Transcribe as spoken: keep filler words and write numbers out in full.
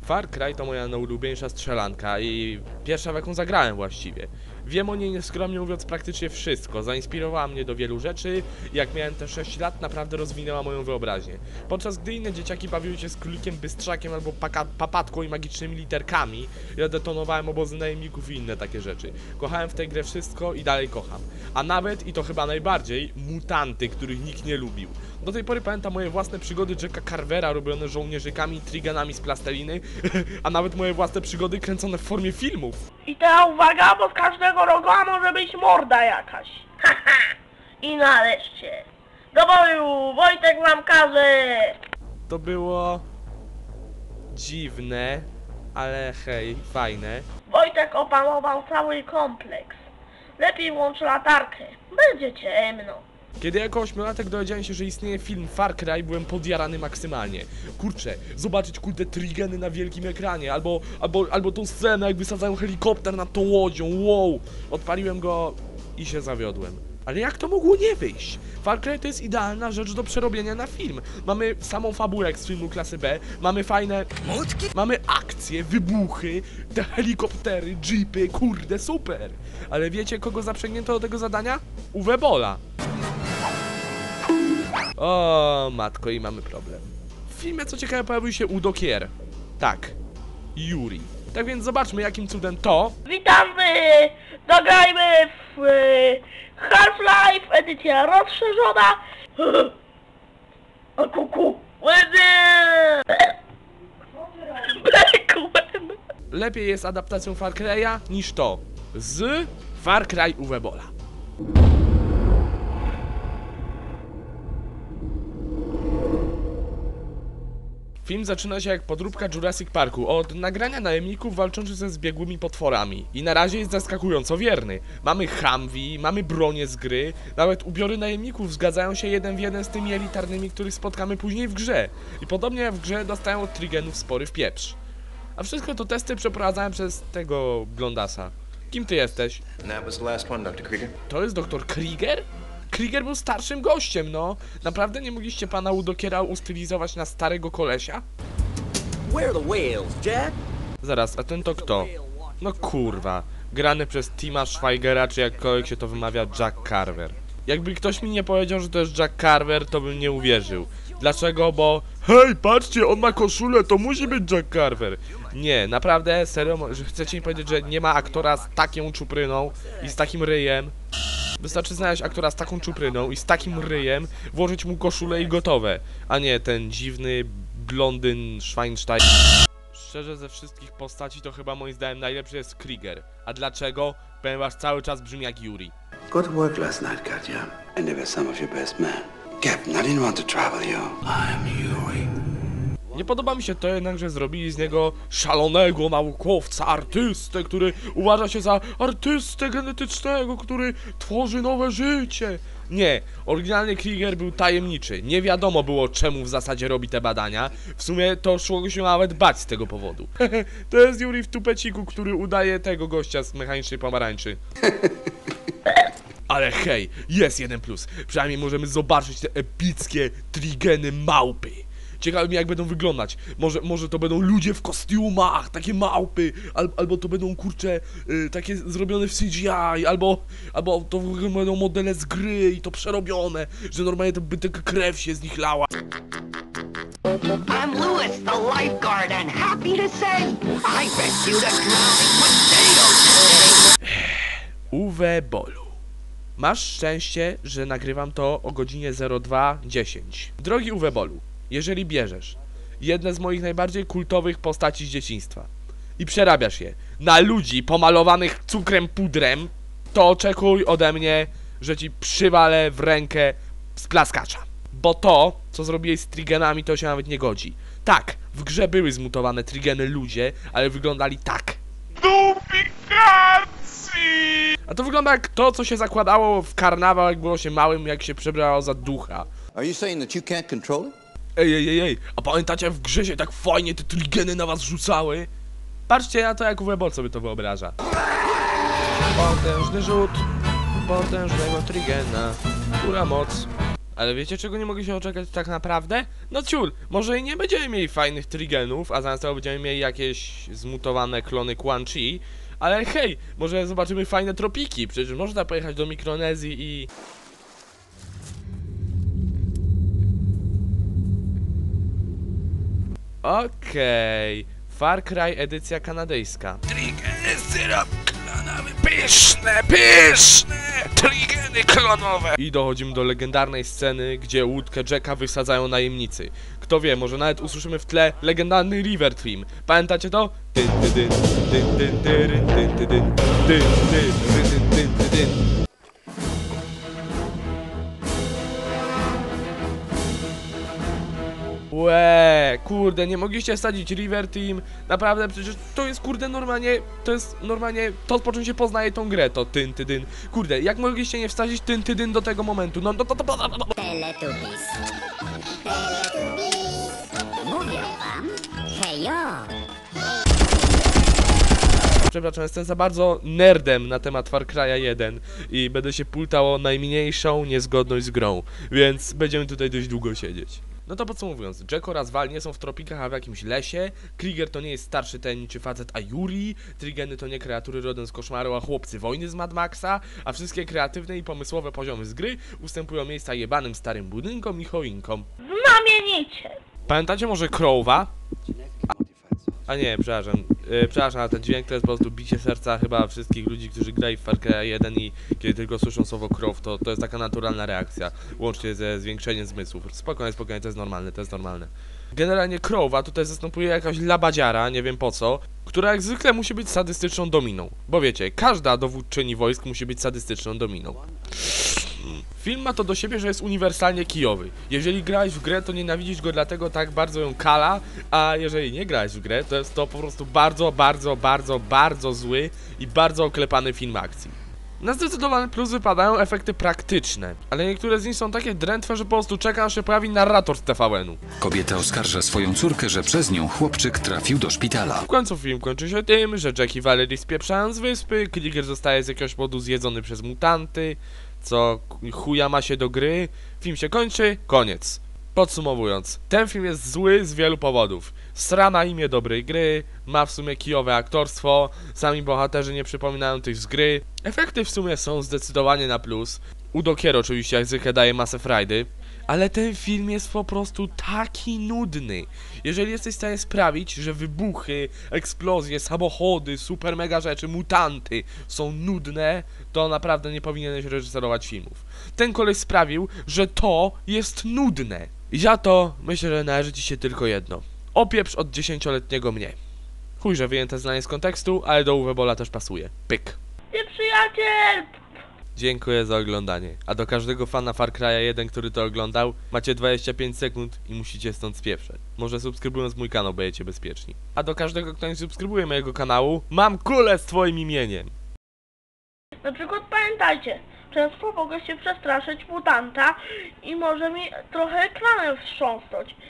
Far Cry to moja najulubieńsza strzelanka i pierwsza, w jaką zagrałem właściwie. Wiem o niej nieskromnie mówiąc praktycznie wszystko, zainspirowała mnie do wielu rzeczy i jak miałem te sześć lat naprawdę rozwinęła moją wyobraźnię. Podczas gdy inne dzieciaki bawiły się z królikiem, bystrzakiem albo papatką i magicznymi literkami, ja detonowałem obozy najemników i inne takie rzeczy. Kochałem w tej grze wszystko i dalej kocham. A nawet, i to chyba najbardziej, mutanty, których nikt nie lubił. Do tej pory pamiętam moje własne przygody Jacka Carvera robione żołnierzykami i triganami z plasteliny, a nawet moje własne przygody kręcone w formie filmów. I teraz uwaga, bo z każdego roga może być morda jakaś. Haha! I nareszcie. Do boju! Wojtek wam każe! To było dziwne, ale hej, fajne. Wojtek opanował cały kompleks. Lepiej włącz latarkę. Będzie ciemno. Kiedy jako ośmiolatek dowiedziałem się, że istnieje film Far Cry, byłem podjarany maksymalnie. Kurczę, zobaczyć kurde trigeny na wielkim ekranie, albo, albo, albo tą scenę, jak wysadzają helikopter nad tą łodzią, wow! Odpaliłem go i się zawiodłem. Ale jak to mogło nie wyjść? Far Cry to jest idealna rzecz do przerobienia na film. Mamy samą fabułę jak z filmu klasy B, mamy fajne... Mutki? Mamy akcje, wybuchy, te helikoptery, jeepy, kurde, super! Ale wiecie, kogo zaprzęgnięto do tego zadania? Uwe Bolla. O matko, i mamy problem. W filmie, co ciekawe, pojawił się Udo Kier. Tak, Yuri. Tak więc zobaczmy, jakim cudem to... Witamy! Dograjmy w Half-Life, edycja rozszerzona. A kuku! Lepiej jest adaptacją Far Cry'a niż to z Far Cry Uwe Bolla. Film zaczyna się jak podróbka Jurassic Parku, od nagrania najemników walczących ze zbiegłymi potworami. I na razie jest zaskakująco wierny. Mamy Humvee, mamy bronię z gry, nawet ubiory najemników zgadzają się jeden w jeden z tymi elitarnymi, których spotkamy później w grze. I podobnie jak w grze dostają od trigenów spory wpieprz. A wszystko to testy przeprowadzałem przez tego blondasa. Kim ty jesteś? To jest doktor Krieger? Krieger był starszym gościem, no. Naprawdę nie mogliście pana Udo Kiera ustylizować na starego kolesia? Where are the whales, Jack? Zaraz, a ten to kto? No kurwa, grany przez Tima Schweigera, czy jakkolwiek się to wymawia, Jack Carver. Jakby ktoś mi nie powiedział, że to jest Jack Carver, to bym nie uwierzył. Dlaczego? Bo hej, patrzcie, on ma koszulę, to musi być Jack Carver. Nie, naprawdę, serio, że chcecie mi powiedzieć, że nie ma aktora z taką czupryną i z takim ryjem? Wystarczy znaleźć aktora z taką czupryną i z takim ryjem, włożyć mu koszulę i gotowe. A nie ten dziwny blondyn Schweinstein. Szczerze, ze wszystkich postaci to chyba moim zdaniem najlepszy jest Krieger. A dlaczego? Ponieważ cały czas brzmi jak Yuri. Good work last night, Katya. And they were some of your best men. Captain, I didn't want to trouble you. I'm Yuri. Nie podoba mi się to jednak, że zrobili z niego szalonego naukowca, artystę, który uważa się za artystę genetycznego, który tworzy nowe życie. Nie, oryginalny Krieger był tajemniczy, nie wiadomo było czemu w zasadzie robi te badania, w sumie to szło się nawet bać z tego powodu. To jest Yuri w tupeciku, który udaje tego gościa z mechanicznej pomarańczy. Ale hej, jest jeden plus, przynajmniej możemy zobaczyć te epickie trigeny małpy. Ciekawe mi jak będą wyglądać. Może, może to będą ludzie w kostiumach, takie małpy, al, albo to będą kurcze y, takie zrobione w C G I, albo, albo to będą modele z gry i to przerobione, że normalnie to by taka krew się z nich lała. I'm Lewis, the lifeguard, and happy to say I rescued a drowning potato today. Uwe Bollu. Masz szczęście, że nagrywam to o godzinie zero dwa dziesięć. Drogi Uwe Bollu, jeżeli bierzesz jedne z moich najbardziej kultowych postaci z dzieciństwa i przerabiasz je na ludzi pomalowanych cukrem pudrem, to oczekuj ode mnie, że ci przywalę w rękę z plaskacza. Bo to, co zrobiłeś z trigenami, to się nawet nie godzi. Tak, w grze były zmutowane trigeny ludzie, ale wyglądali tak. Dupikacji! A to wygląda jak to, co się zakładało w karnawał, jak było się małym, jak się przebrało za ducha. Are you saying that you can't control it? Ej, ej, ej, ej, a pamiętacie jak w grze się tak fajnie te trigeny na was rzucały? Patrzcie na to, jak Uwe Boll sobie to wyobraża. Potężny rzut potężnego trigena, która moc Ale wiecie, czego nie mogę się oczekać tak naprawdę? No ciul, może i nie będziemy mieli fajnych trigenów, a zamiast tego będziemy mieli jakieś zmutowane klony Quan Chi, ale hej, może zobaczymy fajne tropiki, przecież można pojechać do Mikronezji i... Okej, Far Cry edycja kanadyjska. Trigeny syrop klonowy, pyszne, pyszne, trigeny klonowe. I dochodzimy do legendarnej sceny, gdzie łódkę Jacka wysadzają najemnicy. Kto wie, może nawet usłyszymy w tle legendarny River Theme. Pamiętacie to? Dyn, dyn, dyn, dyn, dyn, dyn, dyn, dyn, dyn, dyn, dyn, dyn, dyn, dyn. Łe, kurde, nie mogliście sadzić River Team. Naprawdę, przecież to jest kurde normalnie, to jest normalnie, to po czym się poznaje tą grę, to tyn, tydyn. Kurde, jak mogliście nie wsadzić tyn, tydyn do tego momentu? No, to, to, to, to, to, to. Teletubbies. Teletubbies. Mówię wam. Hejo. Przepraszam, jestem za bardzo nerdem na temat Far Cry'a jeden i będę się pultał o najmniejszą niezgodność z grą, więc będziemy tutaj dość długo siedzieć. No to podsumowując, Jack oraz Val nie są w tropikach, a w jakimś lesie, Krieger to nie jest starszy tajemniczy facet, a Yuri, Trigeny to nie kreatury rodem z koszmaru, a chłopcy wojny z Mad Maxa, a wszystkie kreatywne i pomysłowe poziomy z gry ustępują miejsca jebanym starym budynkom i choinkom. Znamienicie! Pamiętacie może Crowa? A nie, przepraszam, yy, przepraszam, ale ten dźwięk to jest po prostu bicie serca chyba wszystkich ludzi, którzy grają w Far Cry jeden i kiedy tylko słyszą słowo Crow, to, to jest taka naturalna reakcja, łącznie ze zwiększeniem zmysłów. Spokojnie, spokojnie, to jest normalne, to jest normalne. Generalnie Crowa tutaj zastępuje jakaś labadziara, nie wiem po co, która jak zwykle musi być sadystyczną dominą. Bo wiecie, każda dowódczyni wojsk musi być sadystyczną dominą. Film ma to do siebie, że jest uniwersalnie kijowy. Jeżeli grałeś w grę, to nienawidzisz go dlatego tak bardzo ją kala, a jeżeli nie grałeś w grę, to jest to po prostu bardzo, bardzo, bardzo, bardzo zły i bardzo oklepany film akcji. Na zdecydowany plus wypadają efekty praktyczne, ale niektóre z nich są takie drętwe, że po prostu czeka, aż się pojawi narrator z T V N-u. Kobieta oskarża swoją córkę, że przez nią chłopczyk trafił do szpitala. W końcu film kończy się tym, że Jack i Valerie spieprzają z wyspy, Krieger zostaje z jakiegoś powodu zjedzony przez mutanty, co chuja ma się do gry, film się kończy, koniec. Podsumowując, ten film jest zły z wielu powodów. Sra na imię dobrej gry, ma w sumie kijowe aktorstwo, sami bohaterzy nie przypominają tych z gry, efekty w sumie są zdecydowanie na plus, Udokier oczywiście jak zwykle daje masę frajdy, ale ten film jest po prostu taki nudny. Jeżeli jesteś w stanie sprawić, że wybuchy, eksplozje, samochody, super mega rzeczy, mutanty są nudne, to naprawdę nie powinieneś reżyserować filmów. Ten koleś sprawił, że to jest nudne. I za to myślę, że należy ci się tylko jedno. Opieprz od dziesięcioletniego mnie. Chuj, że wyjęte zdanie z kontekstu, ale do Uwe Bolla też pasuje. Pyk. Ty przyjaciel! Dziękuję za oglądanie. A do każdego fana Far Cry'a jeden, który to oglądał, macie dwadzieścia pięć sekund i musicie stąd spieprzeć. Może subskrybując mój kanał będziecie bezpieczni. A do każdego, kto nie subskrybuje mojego kanału, mam kulę z twoim imieniem. Na przykład pamiętajcie, często mogę się przestraszyć mutanta i może mi trochę ekranem wstrząsnąć.